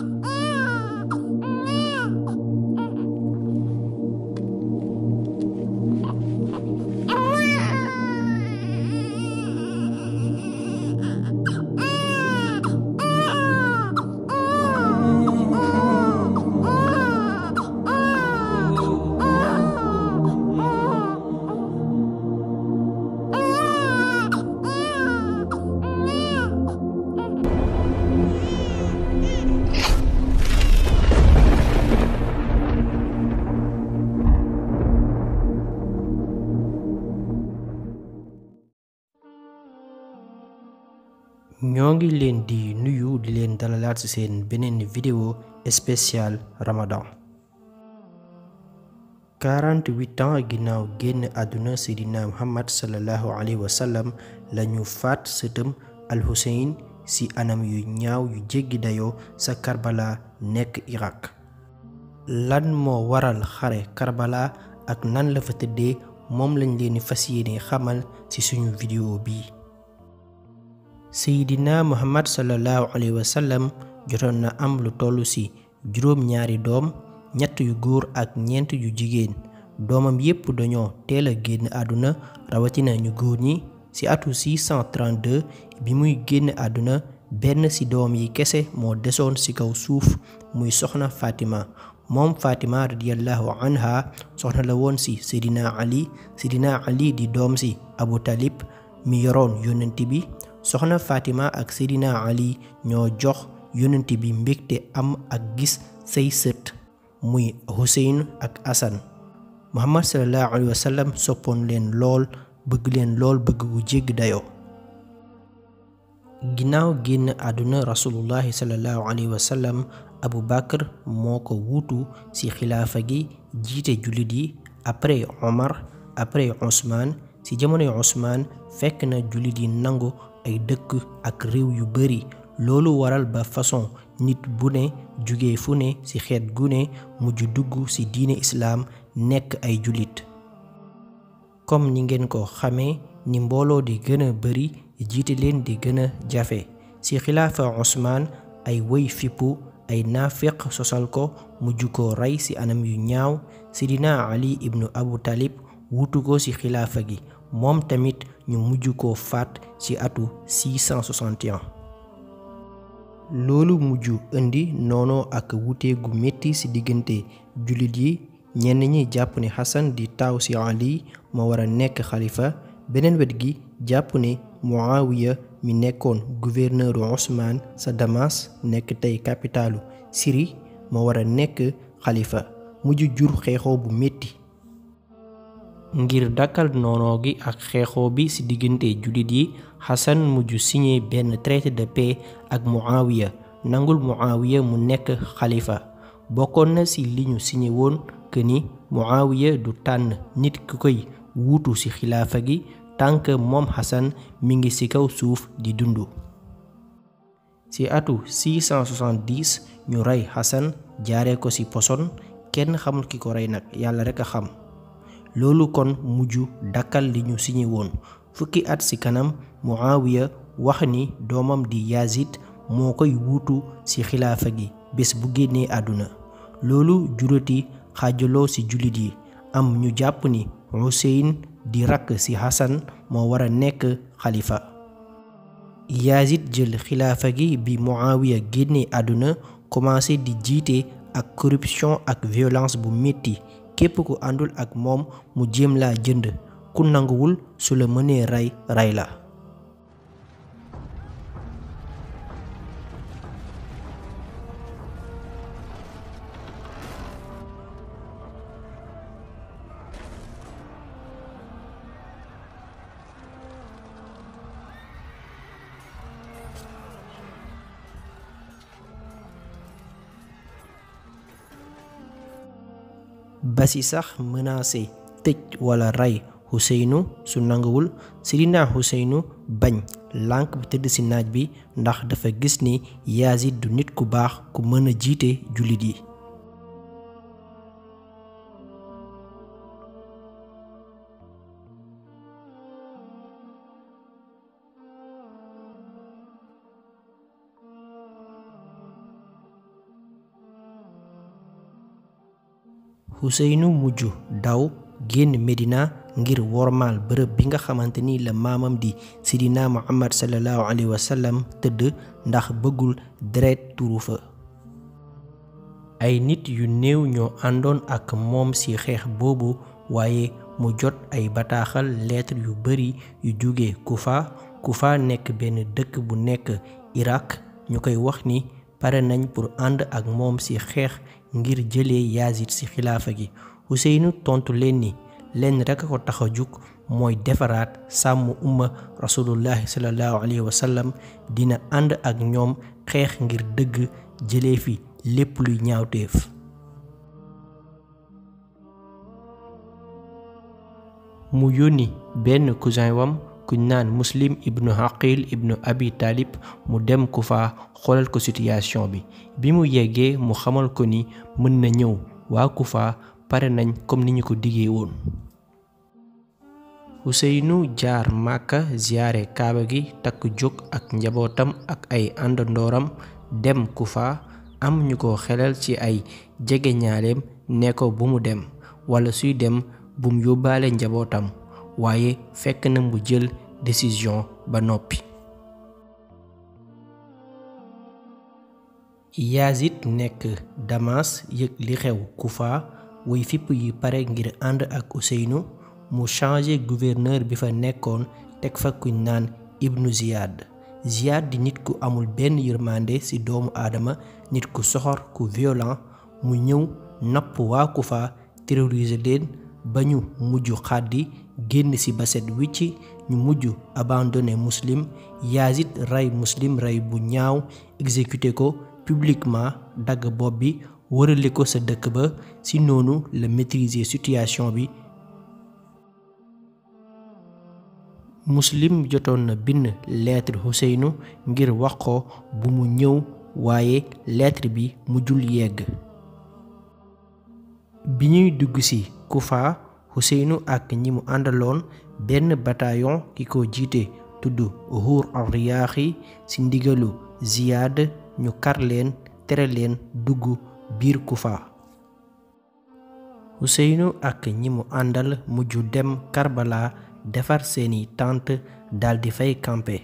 ñoo ngi leen di nuyu di leen dalalaat ci seen beneen vidéo spécial Ramadan. 48 ans ginnaaw génn àdduna Seydina Muhammad sallallahu alayhi wa sallam lañu faat sëtam Al-Hussein ci anam yu ñaaw yu jéggi dayoo sa Karbala nekk Irak. lan moo waral xare Karbala ak nan la fa tëddee moom lañ leen fas yéene xamal ci suñu vidéo bii. Seydina Muhammad sallallahu alayhi wa sallam jotoon na am lu toll ci juróom-ñaari doom, ñett yu góor ak ñeent yu jigéen. doomam yépp dañoo teel a génn àdduna, rawatina ñu góor ñi. ci atu 632 bi muy génn àdduna, benn ci doom yi kese moo desoon ci kaw suuf, muy soxna Fatima. moom Fatima radiyallahu anha soxna la woon ci Seydina Ali. Seydina Ali di doom ci Abu Talib mi yoroon yonent bi. soxna Fatima ak Seydina Ali ñoo jox yonent bi mbégte am ak gis say sët muy Hussein ak Hassan. Muhammad sallallahu alayhi wa sallam soppoon leen lool bëgg gu jégg dayoo. ginnaaw génn àdduna rasulullahi sallallahu alayhi wa sallam, Abu Bakr moo ko wuutu ci xilaafa gi, jiite jullit yi. après Omar, après Ousmane. ci jamonoy Ousmane fekk na jullit yi nangu ay dëkk ak réew yu bari. loolu waral ba façon nit bu ne jóge fu ne ci xeet gu ne mujj dugg ci diine islaam nekk ay jullit. comme ni ngeen ko xamee, ni mbooloo di gën a bari jiite leen di gën a jafe. ci xilaafa Ousmane ay woy fippu, ay naafiq sosal ko, mujj ko rey ci anam yu ñaaw. Seydina Ali ibnu Abu Talib wuutu ko ci xilaafa gi, moom tamit ñu mujj ko faat ci atu 661. loolu mujj indi noonoo ak wuute gu metti ci diggante jullit yi. ñenn ñi jàpp ne Hassan di taaw ci Ali moo war a nekk xalifa, beneen wet gi jàpp ne Muawiya mi nekkoon gouverneur Ousmane sa Damas nekk tey capitalu Syrie moo war a nekk xalifa. mujj jur xeexoo bu metti. ngir dakkal noonoo gi ak xeexoo bi ci diggante jullit yi, Hassan mujj signé benn traité de paix ak Muawiya, nangul Muawiya mu nekk xalifa. bokkoon na ci li ñu signé woon que ni Muawiya du tànn nit ku koy wuutu ci xilaafa gi tànk moom Hassan mi ngi ci kaw suuf di dund. ci atu 670 ñu rey Hassan jaaree ko ci poson. kenn xamul ki ko rey nag, yàlla rekk a xam. loolu kon mujj dakkal li ñu signé woon. fukki at ci kanam, Muawiya wax ni doomam di Yazid moo koy wuutu ci xilaafa gi bés bu génnee àdduna. loolu jurati xaajaloo ci jullit yi. am ñu jàpp ni Hussein di rakk ci Hassan moo war a nekk xalifa. Yazid jël xilaafa gi bi Muawiya génnee àdduna, commencé di jiite ak corruption ak violence bu metti. képp ku àndul ak moom mu jéem laa jënd, ku nanguwul su la mënee rey la. ba ci sax menacé tëj wala rey Huseynu su nanguwul. Seydina Huseynu bañ, lànk bi tëdd ci naaj bi ndax dafa gis ni Yazid du nit ku baax ku mën a jiite jullit yi. Huseynu mujj daw génn Medina ngir wormaal bërëb bi nga xamante ni la maamam di sidina Muhammad sallallahu alayhi wa sallam tëdd ndax bëggul deret turu fa. ay nit yu néew ñoo àndoon ak moom ci xeex boobu waaye mu jot ay bataaxal lettre yu bari yu jóge Kufa nekk benn dëkk bu nekk Irak ñu koy wax ni pare nañ pour ànd ak moom ci xeex ngir jëlee Yazid ci xilaafa gi. Huseynu tontu leen ni leen rekk ko tax a jug mooy defaraat sàmm umma rasulullahi sallallahu alayhi wa sallam dina ànd ak ñoom xeex ngir dëgg jëlee fi lépp luy ñaawteef. mu yónni benn cousin wam kuñ naan Muslim ibnu Aqil ibnu Abi Talib mu dem Kufa xoolal ko situation bi mu yeggee mu xamal ko ni mën na ñëw waa Kufa pare nañ comme ni ñu ko diggee woon. Huseynu jaar Màkka ziyaare Kaaba gi takk jóg ak njabootam ak ay àndandooram dem Kufa. am ñu ko xelal ci ay jegeñaaleem ne ko bu mu dem wala suy dem bu mu yóbbaale njabootam waaye fekk na mu jël décision ba noppi. Yazid nekk Damas yëg li xew Kufa way fipp yi pare ngir ànd ak Huseynu mu changé gouverneur bi fa nekkoon teg fa kuñ naan Ibnu Ziyad di nit ku amul benn yërmande ci doomu aadama nit ku soxor ku violent mu ñëw napp waa Kufa terroriser leen ba ñu mujj xàddi génn ci ba set wicc ñu mujj abandonné Muslim. Yazid rey Muslim rey bu ñaaw exécuté ko publiquement dagg bopp bi wërale ko sa dëkk ba ci noonu la maîtriser situation bi. Muslim jotoon na bind lettre Huseynu ngir wax ko bu mu ñëw waaye lettre bi mujjul yegg. bi ñuy dugg ci Kufa Huseynu ak ñi mu àndaloon benn bataillon ki ko jiite tudd Hur ar-Riyaahi ci ndigalu Ziyad ñu kar leen tere leen dugg biir Kufa. Huseynu ak ñi mu àndal mujj dem Karbala defar seeni tente daldi fay camper.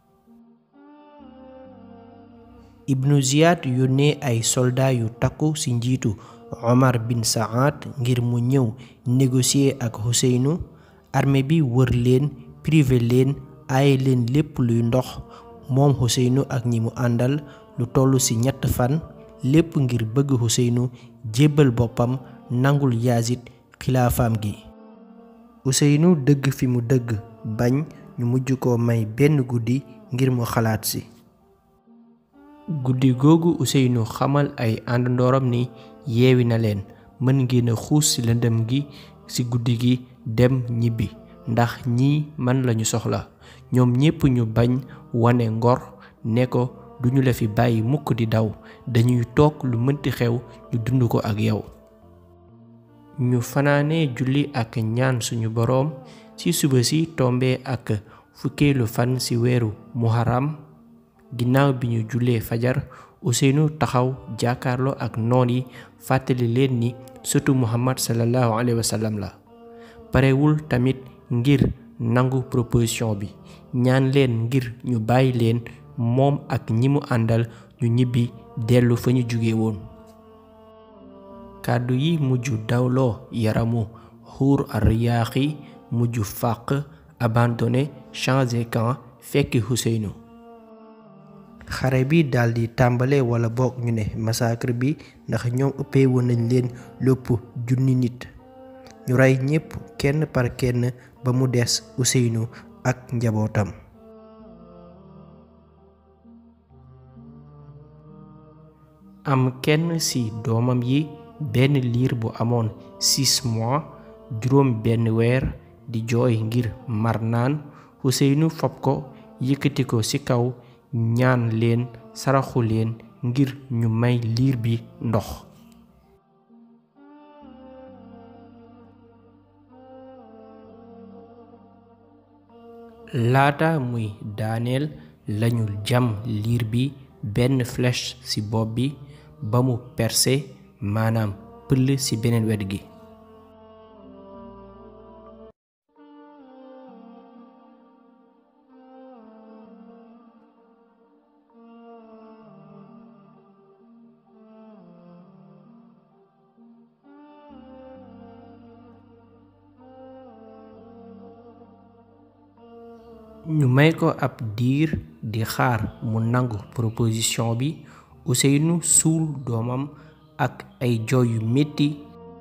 Ibnu Ziyad yónnee ay soldat yu takku ci njiitu Omar bin Saad ngir mu ñëw négocier ak Huseynu. armée bi wër leen privé leen aaye leen lépp luy ndox moom Huseynu ak ñi mu àndal lu toll ci 3 fan lépp ngir bëgg Huseynu jébbal boppam nangul Yazid xilaafaam gi. Huseynu dëgg fi mu dëgg bañ ñu mujj ko may benn guddi ngir mu xalaat ci. guddi googu Huseynu xamal ay àndandooram ni yeewi na leen mën ngeen a xuus ci lëndëm gi ci guddi gi dem ñibbi ndax ñii man lañu soxla. ñoom ñépp ñu bañ wane ngor ne ko duñu la fi bàyyi mukk di daw dañuy toog lu mënti xew ñu dund ko ak yow. ñu fanaane julli ak ñaan suñu boroom ci suba si tombe ak fukkeelu fan ci weeru Muharram. ginnaaw bi ñu jullee fajar Huseynu taxaw jàkkaarloo ak noon yi fàttali leen ni sëtu Muhammad sallallahu alayhi wa sallam la. parewul tamit ngir nangu proposition bi ñaan leen ngir ñu bàyyi leen moom ak ñi mu àndal ñu ñibbi dellu fa ñu jóge woon. kàddu yi mujj dawloo yaramu Hur ar-Riyaahi mujj fàq abandonné changé camp fekki Huseynu. xare bi daldi tàmbale wala boog ñu ne massacre bi ndax ñoom ëppee woon nañ leen lépp 1000 nit. ñu rey ñépp kenn par kenn ba mu des Huseynu ak njabootam. am kenn ci doomam yi benn liir bu amoon 6 mois juróom benn weer di jooy ngir mar naan. Huseynu fob ko yëkkati ko ci kaw ñaan leen saraxu leen ngir ñu may liir bi ndox. laata muy daaneel lañu jam liir bi benn flèche ci bopp bi ba mu percé maanaam pël ci beneen wet gi. ñu may ko ab diir di xaar mu nangu proposition bi. Ousseynou suul doomam ak ay jooy yu metti.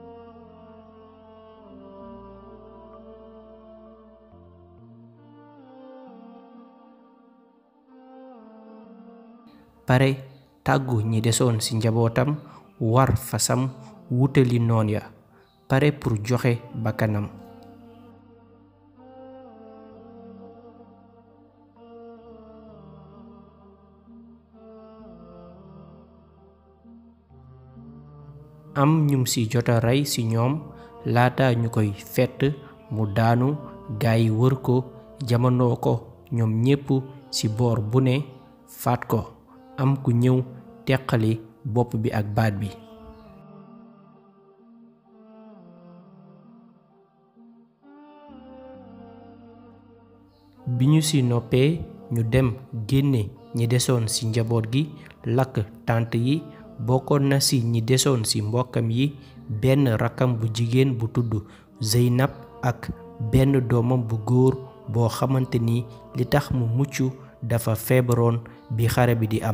pare tàggu ñi desoon ci njabootam, war fasam wutali noon ya, pare pour joxe bakkanam. am ñum ci jota rey ci ñoom laata ñu koy fett mu daanu, gaay wër ko jamono ko ñoom ñépp ci boor bu ne faat ko. am ku ñëw teqali bopp bi ak baat bi. bi ñu ci noppee ñu dem génne ñi desoon ci njaboot gi, lakk tànt yi. bokkoon na ci ñi desoon ci mbokkam yi benn rakkam bu jigéen bu tudd Zeynab ak benn doomam bu góor boo xamante ni li tax mu mucc dafa feebaroon bi xare bi di am.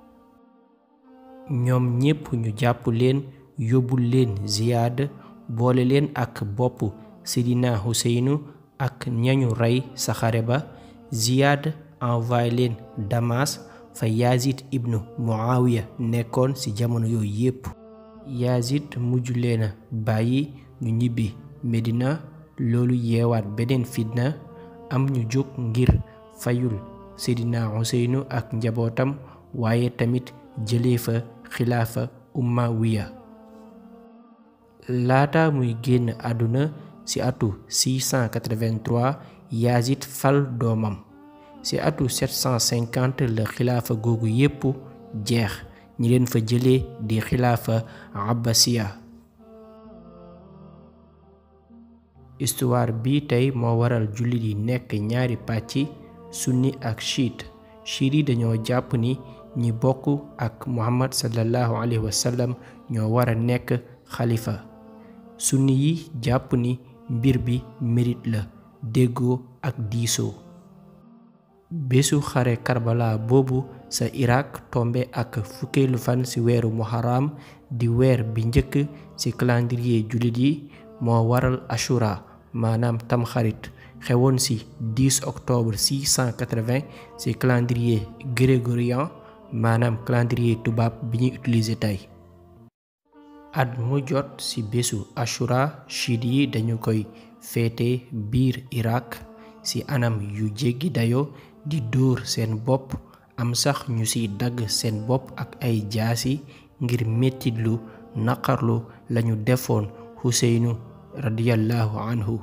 ñoom ñépp ñu jàpp leen yóbbul leen Ziyaad, boole leen ak bopp Seydina Ousseynou ak ñañu rey sa xare ba. Ziyaad envoyé leen Damas fa Yazid ibnu Muawiya nekkoon ci jamono yooyu yépp. Yazid mujj leena bàyyi ñu ñibbi Medina. loolu yeewaat beneen fitna. am ñu jóg ngir fayul Seydina Ousseynou ak njabootam, waaye tamit jëlee fa xilaafa Umawiya. laata muy génn àdduna ci atu 683 Yazid fal doomam. ci atu 750 la xilaafa googu yépp jeex, ñi leen fa jëlee di xilaafa Abbasiya. histoire bi tey moo waral jullit yi nekk ñaari pàcc, sunni ak chiite. chiite yi dañoo jàpp ni ñi bokk ak Muhammad sallallahu alayhi wa sallam ñoo war a nekk xalifa. sunni yi jàpp ni mbir bi mérite la, déggoo ak diisoo. bésu xare Karbala boobu sa Irak tombe ak fukkeelu fan ci weeru Muharram di weer bi njëkk ci calendrier jullit yi, moo waral Ashura maanaam tamxarit xewoon ci 10 octobre 680 ci calendrier grégorien maanaam calendrier tubaab bi ñuy utiliser tey. at mu jot ci bésu Ashura chiite yi dañu koy féete biir Irak ci anam yu jéggi dayo, di dóor seen bopp, am sax ñu ci dagg seen bopp ak ay jaasi ngir mettitlu naqarlu lañu defoon Ousseynou radiyallahu anhu.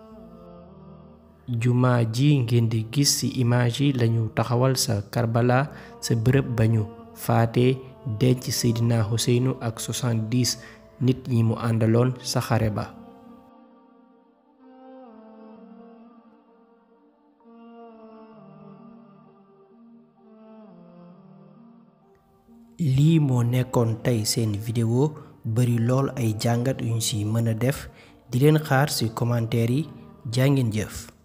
jumaa ji ngeen di gis ci image yi lañu taxawal sa Karbala, sa bërëb ba ñu faate denc Seydina Ousseynou ak 70 nit ñi mu àndaloon sa xare ba. lii moo nekkoon tey seen vidéo, bari lool ay jàngat yuñ ci mën a def. di leen xaar ci commentaire yi. jaa ngeen jëf.